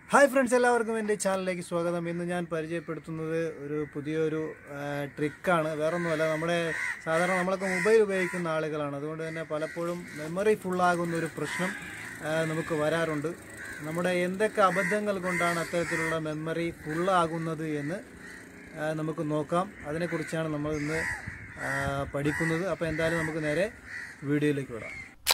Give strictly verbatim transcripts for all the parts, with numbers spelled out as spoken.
Hi friends, എല്ലാവർക്കും എൻ്റെ ചാനലിലേക്ക് സ്വാഗതം. ഇന്ന് ഞാൻ പരിചയപ്പെടുത്തുന്നത് ഒരു പുതിയൊരു ട്രിക്കാണ്. വേറൊന്നുമല്ല, നമ്മുടെ സാധാരണ നമ്മളൊക്കെ മൊബൈൽ ഉപയോഗിക്കുന്ന ആളുകളാണ്. അതുകൊണ്ട് തന്നെ പലപ്പോഴും മെമ്മറി ഫുള്ളാകുന്ന ഒരു പ്രശ്നം നമുക്ക് വരാറുണ്ട്. നമ്മുടെ എന്തൊക്കെ അബദ്ധങ്ങൾ കൊണ്ടാണ് അത്തരത്തിലുള്ള മെമ്മറി ഫുള്ളാകുന്നത് എന്ന് നമുക്ക് നോക്കാം. അതിനെക്കുറിച്ചാണ് നമ്മൾ ഇന്ന് പഠിക്കുന്നത്. അപ്പോൾ എന്തായാലും നമുക്ക് നേരെ വീഡിയോയിലേക്ക് വിടാം.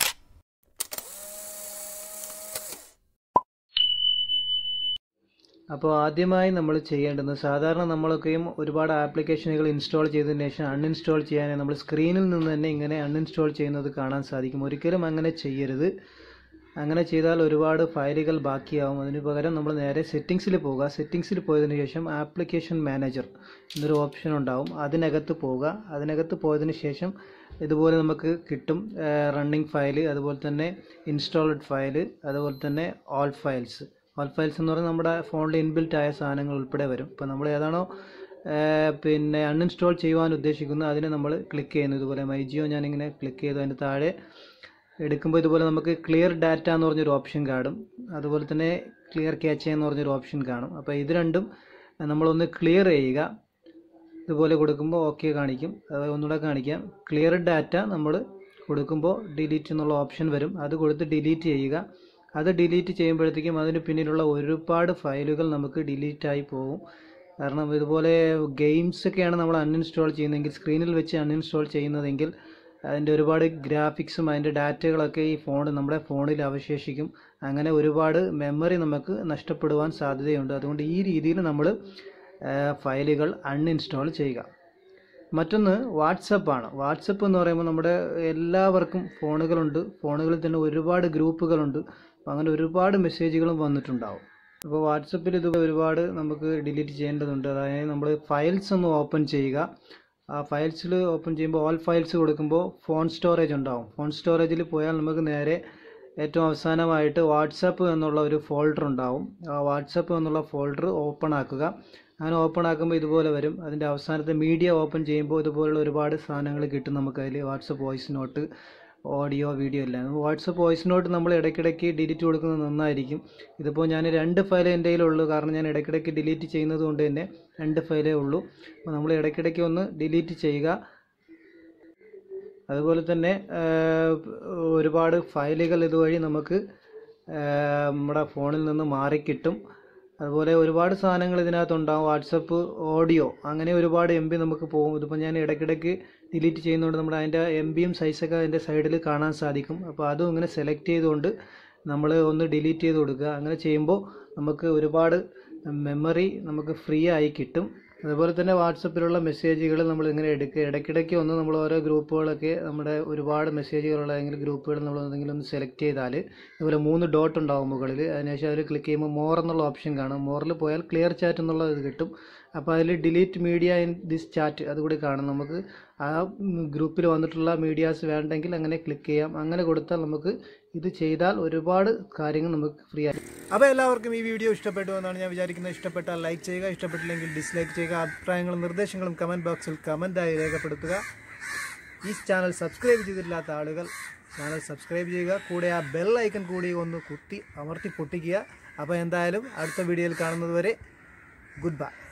അപ്പോൾ ആദ്യമായി നമ്മൾ ചെയ്യേണ്ടത്, സാധാരണ നമ്മളൊക്കെയും ഒരുപാട് ആപ്ലിക്കേഷനുകൾ ഇൻസ്റ്റാൾ ചെയ്തതിന് ശേഷം അൺഇൻസ്റ്റാൾ ചെയ്യാനായി നമ്മൾ സ്ക്രീനിൽ നിന്ന് തന്നെ ഇങ്ങനെ അൺഇൻസ്റ്റാൾ ചെയ്യുന്നത് കാണാൻ സാധിക്കും. ഒരിക്കലും അങ്ങനെ ചെയ്യരുത്. അങ്ങനെ ചെയ്താൽ ഒരുപാട് ഫയലുകൾ ബാക്കിയാവും. അതിന് പകരം നമ്മൾ നേരെ സെറ്റിങ്സിൽ പോകുക. സെറ്റിങ്സിൽ പോയതിനു ശേഷം ആപ്ലിക്കേഷൻ മാനേജർ എന്നൊരു ഓപ്ഷൻ ഉണ്ടാവും. അതിനകത്ത് പോവുക. അതിനകത്ത് പോയതിന് ശേഷം ഇതുപോലെ നമുക്ക് കിട്ടും റണ്ണിങ് ഫയൽ, അതുപോലെ തന്നെ ഇൻസ്റ്റാൾഡ് ഫയൽ, അതുപോലെ തന്നെ ഓൾ ഫയൽസ്. ഓൾ ഫയൽസ് എന്ന് പറഞ്ഞാൽ നമ്മുടെ ഫോണിൽ ഇൻബിൽറ്റ് ആയ സാധനങ്ങൾ ഉൾപ്പെടെ വരും. ഇപ്പോൾ നമ്മൾ ഏതാണോ പിന്നെ അൺഇൻസ്റ്റാൾ ചെയ്യുവാൻ ഉദ്ദേശിക്കുന്നത് അതിനെ നമ്മൾ ക്ലിക്ക് ചെയ്യുന്നു. ഇതുപോലെ മൈജിയോ ഞാനിങ്ങനെ ക്ലിക്ക് ചെയ്തു. അതിന് താഴെ എടുക്കുമ്പോൾ ഇതുപോലെ നമുക്ക് ക്ലിയർ ഡാറ്റ എന്ന് പറഞ്ഞൊരു ഓപ്ഷൻ കാണും. അതുപോലെ തന്നെ ക്ലിയർ ക്യാച്ച് എന്ന് പറഞ്ഞൊരു ഓപ്ഷൻ കാണും. അപ്പോൾ ഇത് രണ്ടും നമ്മളൊന്ന് ക്ലിയർ ചെയ്യുക. ഇതുപോലെ കൊടുക്കുമ്പോൾ ഓക്കെ കാണിക്കും. അത് ഒന്നുകൂടെ കാണിക്കാം. ക്ലിയർ ഡാറ്റ നമ്മൾ കൊടുക്കുമ്പോൾ ഡിലീറ്റ് എന്നുള്ള ഓപ്ഷൻ വരും. അത് കൊടുത്ത് ഡിലീറ്റ് ചെയ്യുക. അത് ഡിലീറ്റ് ചെയ്യുമ്പോഴത്തേക്കും അതിന് പിന്നിലുള്ള ഒരുപാട് ഫയലുകൾ നമുക്ക് ഡിലീറ്റായി പോകും. കാരണം ഇതുപോലെ ഗെയിംസൊക്കെയാണ് നമ്മൾ അൺഇൻസ്റ്റാൾ ചെയ്യുന്നതെങ്കിൽ, സ്ക്രീനിൽ വെച്ച് അൺഇൻസ്റ്റാൾ ചെയ്യുന്നതെങ്കിൽ അതിൻ്റെ ഒരുപാട് ഗ്രാഫിക്സും അതിൻ്റെ ഡാറ്റകളൊക്കെ ഈ ഫോൺ നമ്മുടെ ഫോണിൽ അവശേഷിക്കും. അങ്ങനെ ഒരുപാട് മെമ്മറി നമുക്ക് നഷ്ടപ്പെടുവാൻ സാധ്യതയുണ്ട്. അതുകൊണ്ട് ഈ രീതിയിൽ നമ്മൾ ഫയലുകൾ അൺഇൻസ്റ്റാൾ ചെയ്യുക. മറ്റൊന്ന് വാട്സപ്പാണ്. വാട്സപ്പ് എന്ന് പറയുമ്പോൾ നമ്മുടെ എല്ലാവർക്കും ഫോണുകളുണ്ട്. ഫോണുകളിൽ തന്നെ ഒരുപാട് ഗ്രൂപ്പുകളുണ്ട്. അങ്ങനെ ഒരുപാട് മെസ്സേജുകളും വന്നിട്ടുണ്ടാവും. അപ്പോൾ വാട്സപ്പിൽ ഇത് ഒരുപാട് നമുക്ക് ഡിലീറ്റ് ചെയ്യേണ്ടതുണ്ട്. അതായത് നമ്മൾ ഫയൽസ് ഒന്ന് ഓപ്പൺ ചെയ്യുക. ആ ഫയൽസിൽ ഓപ്പൺ ചെയ്യുമ്പോൾ ഓൾ ഫയൽസ് കൊടുക്കുമ്പോൾ ഫോൺ സ്റ്റോറേജ് ഉണ്ടാവും. ഫോൺ സ്റ്റോറേജിൽ പോയാൽ നമുക്ക് നേരെ ഏറ്റവും അവസാനമായിട്ട് വാട്സപ്പ് എന്നുള്ള ഒരു ഫോൾഡർ ഉണ്ടാവും. ആ വാട്സപ്പ് എന്നുള്ള ഫോൾഡർ ഓപ്പൺ ആക്കുക. അങ്ങനെ ഓപ്പൺ ആക്കുമ്പോൾ ഇതുപോലെ വരും. അതിൻ്റെ അവസാനത്തെ മീഡിയ ഓപ്പൺ ചെയ്യുമ്പോൾ ഇതുപോലുള്ള ഒരുപാട് സാധനങ്ങൾ കിട്ടും നമുക്കതിൽ. WhatsApp voice note, audio, video എല്ലാം. വാട്സപ്പ് വോയിസ് നോട്ട് നമ്മൾ ഇടയ്ക്കിടയ്ക്ക് ഡിലീറ്റ് കൊടുക്കുന്നത് നന്നായിരിക്കും. ഇതിപ്പോൾ ഞാൻ രണ്ട് ഫയൽ എൻ്റെ കയ്യിലുള്ളൂ. കാരണം ഞാൻ ഇടയ്ക്കിടയ്ക്ക് ഡിലീറ്റ് ചെയ്യുന്നത് കൊണ്ട് തന്നെ രണ്ട് ഫയലേ ഉള്ളൂ. അപ്പോൾ നമ്മൾ ഇടയ്ക്കിടയ്ക്ക് ഒന്ന് ഡിലീറ്റ് ചെയ്യുക. അതുപോലെ തന്നെ ഒരുപാട് ഫയലുകൾ ഇതുവഴി നമുക്ക് നമ്മുടെ ഫോണിൽ നിന്ന് മാറിക്കിട്ടും. അതുപോലെ ഒരുപാട് സാധനങ്ങൾ ഇതിനകത്തുണ്ടാകും. വാട്സപ്പ് ഓഡിയോ, അങ്ങനെ ഒരുപാട് എം ബി നമുക്ക് പോകും. ഇതിപ്പോൾ ഞാൻ ഇടയ്ക്കിടയ്ക്ക് ഡിലീറ്റ് ചെയ്യുന്നതുകൊണ്ട് നമ്മുടെ അതിൻ്റെ എം ബിയും സൈസൊക്കെ അതിൻ്റെ സൈഡിൽ കാണാൻ സാധിക്കും. അപ്പോൾ അതും ഇങ്ങനെ സെലക്ട് ചെയ്തുകൊണ്ട് നമ്മൾ ഒന്ന് ഡിലീറ്റ് ചെയ്ത് കൊടുക്കുക. അങ്ങനെ ചെയ്യുമ്പോൾ നമുക്ക് ഒരുപാട് മെമ്മറി നമുക്ക് ഫ്രീ ആയി കിട്ടും. അതുപോലെ തന്നെ വാട്സപ്പിലുള്ള മെസ്സേജുകൾ നമ്മൾ ഇങ്ങനെ എടുക്കുക. ഇടയ്ക്കിടയ്ക്ക് ഒന്ന് നമ്മൾ ഓരോ ഗ്രൂപ്പുകളൊക്കെ നമ്മുടെ ഒരുപാട് മെസ്സേജുകളുള്ള ഏതെങ്കിലും ഗ്രൂപ്പുകൾ നമ്മൾ എന്തെങ്കിലും ഒന്ന് സെലക്ട് ചെയ്താൽ ഇതുപോലെ മൂന്ന് ഡോട്ട് ഉണ്ടാവും മുകളിൽ. അതിനുശേഷം അതിൽ ക്ലിക്ക് ചെയ്യുമ്പോൾ മോർ എന്നുള്ള ഓപ്ഷൻ കാണും. മോറിൽ പോയാൽ ക്ലിയർ ചാറ്റ് എന്നുള്ള ഇത് കിട്ടും. അപ്പോൾ അതിൽ delete media in this chat അതുകൂടി കാണും. നമുക്ക് ആ ഗ്രൂപ്പിൽ വന്നിട്ടുള്ള മീഡിയാസ് വേണ്ടെങ്കിൽ അങ്ങനെ ക്ലിക്ക് ചെയ്യാം. അങ്ങനെ കൊടുത്താൽ നമുക്ക് ഇത് ചെയ്താൽ ഒരുപാട് കാര്യങ്ങൾ നമുക്ക് ഫ്രീ ആയി. അപ്പോൾ എല്ലാവർക്കും ഈ വീഡിയോ ഇഷ്ടപ്പെട്ടു എന്നാണ് ഞാൻ വിചാരിക്കുന്നത്. ഇഷ്ടപ്പെട്ടാൽ ലൈക്ക് ചെയ്യുക, ഇഷ്ടപ്പെട്ടില്ലെങ്കിൽ ഡിസ്ലൈക്ക് ചെയ്യുക. അഭിപ്രായങ്ങളും നിർദ്ദേശങ്ങളും കമൻറ്റ് ബോക്സിൽ കമൻറ്റായി രേഖപ്പെടുത്തുക. ഈ ചാനൽ സബ്സ്ക്രൈബ് ചെയ്തിട്ടില്ലാത്ത ആളുകൾ ചാനൽ സബ്സ്ക്രൈബ് ചെയ്യുക. കൂടെ ആ ബെൽ ഐക്കൺ കൂടി ഒന്ന് കുത്തി അമർത്തി പൊട്ടിക്കുക. അപ്പോൾ എന്തായാലും അടുത്ത വീഡിയോയിൽ കാണുന്നത് വരെ ഗുഡ് ബൈ.